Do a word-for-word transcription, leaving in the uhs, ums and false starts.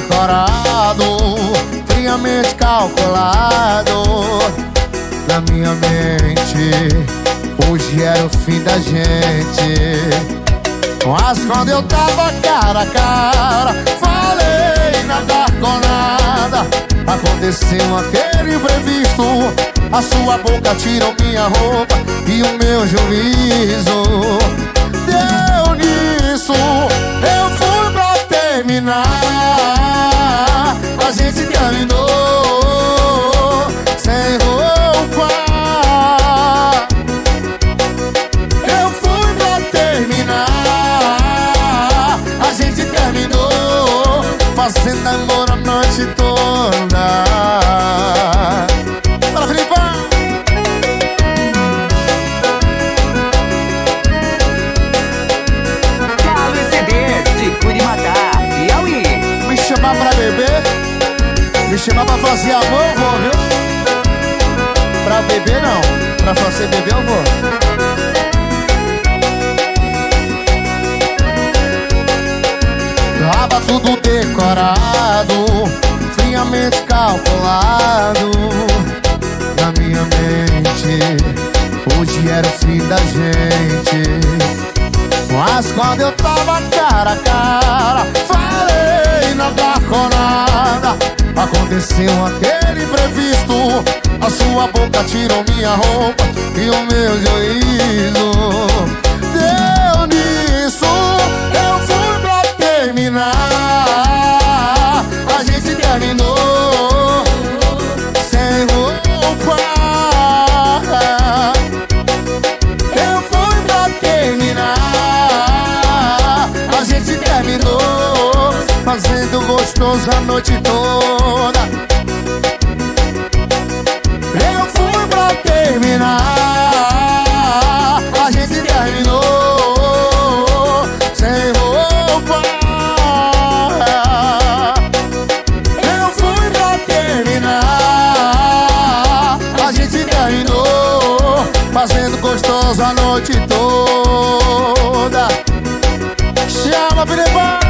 decorado, friamente calculado. Na minha mente, hoje era o fim da gente. Mas quando eu tava cara a cara, falei nada com nada. Aconteceu aquele imprevisto, a sua boca tirou minha roupa e o meu juízo. Deu nisso, eu fui pra terminar. A gente terminou sem roupa. Eu fui pra terminar. A gente terminou fazendo amor a noite toda. Bora, Filipão! Galo C Ds de Curimatá, Piauí. Me chamar pra beber, me chamar pra fazer amor, eu vou, viu? Pra beber não, pra você beber eu vou. Tava tudo decorado, friamente calculado. Na minha mente, hoje era o fim da gente. Mas quando eu tava cara a cara, falei nada com nada. Aconteceu aquele imprevisto, a sua boca tirou minha roupa e o meu juízo. Deu nisso, eu fui pra terminar. A gente terminou sem roupa. Eu fui pra terminar. A gente terminou fazendo gostoso a noite toda. Eu fui pra terminar. A gente terminou sem roupa. Eu fui pra terminar. A gente terminou fazendo gostoso a noite toda. Chama, Filipão!